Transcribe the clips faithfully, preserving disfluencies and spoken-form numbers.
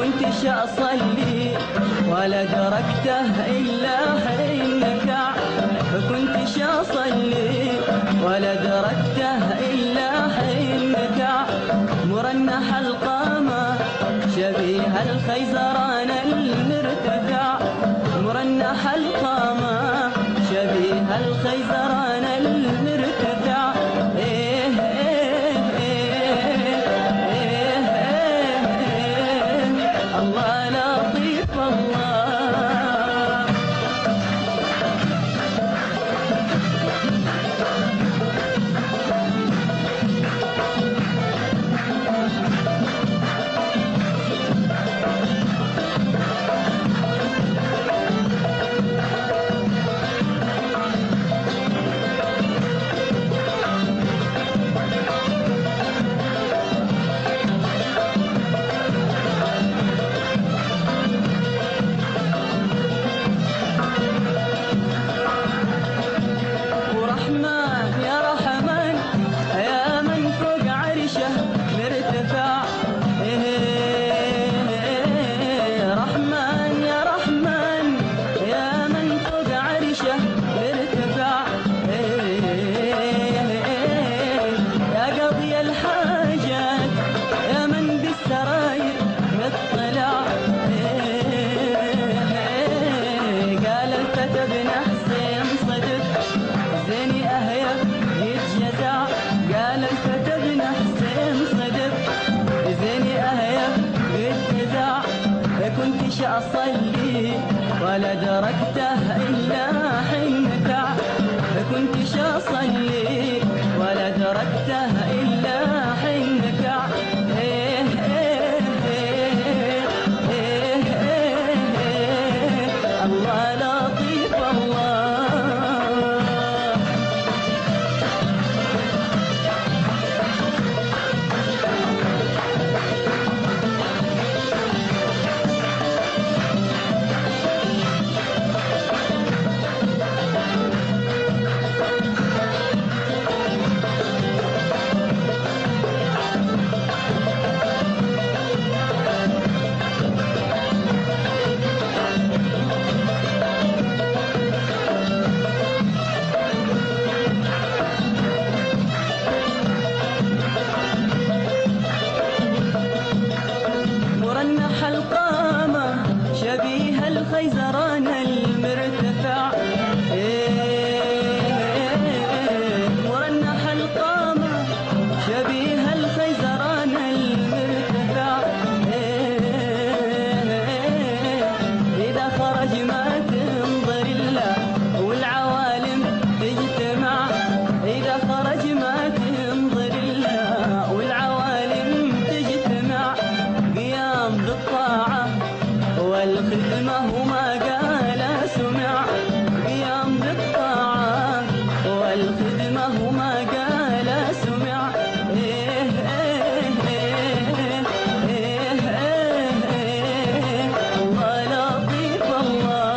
كنتش أصلي ولا دركته إلا حين نكع، كنتش أصلي ولا دركته إلا حين نكع، مرنح القامة شبيه الخيزران المرتفع، مرنح القامة شبيه الخيزران المرتفع. إيه إيه إيه إيه إيه الله لطيف الله. كنتش أصلي ولا دركته إلا حين نكع، كنتش أصلي ولا دركته إلا حين نكع. إيه إيه إيه إيه إيه الله لطيف الله. مرنح القامة شبيه الخيزران المرتفع. إيه مرنح القامة شبيه الخيزران المرتفع. إيه إذا خرج ما تنظر إلا والعوالم تجتمع، إذا خرج ما تنظر إلا والعوالم تجتمع. قيام بالطاعة والخدمة وما قال سمع، قيام بالطاعة والخدمة وما قال سمع. إيه إيه إيه إيه إيه الله لطيف الله.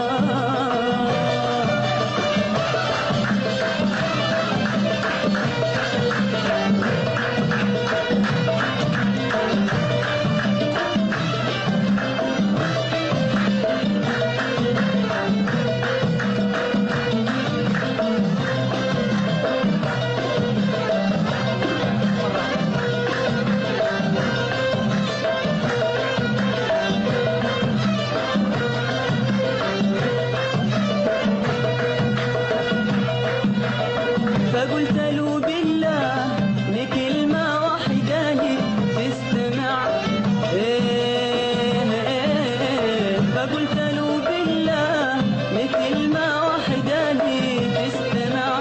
فقلت له بالله لكلمة واحدة لي تستمع. إيه إيه فقلت له بالله لكلمة واحدة لي تستمع.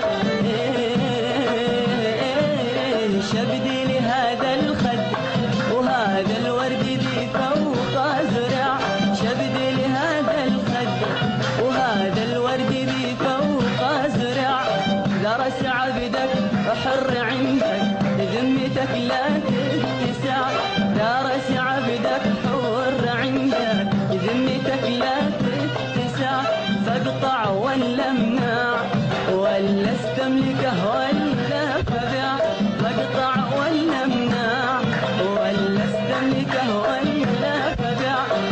إيه شبدي لهذا الخد وهذا الورد ذي فوق زرع، شبدي لهذا الخد وهذا الورد ذي فوق زرع. درس عبدك حر عندك ذمتك لا تتسع، درس عبدك حر عندك ذمتك لا تتسع. فاقطع ولا امنع ولا استملكه ولا فبع، فاقطع ولا امنع ولا استملكه ولا فبع.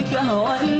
قهوة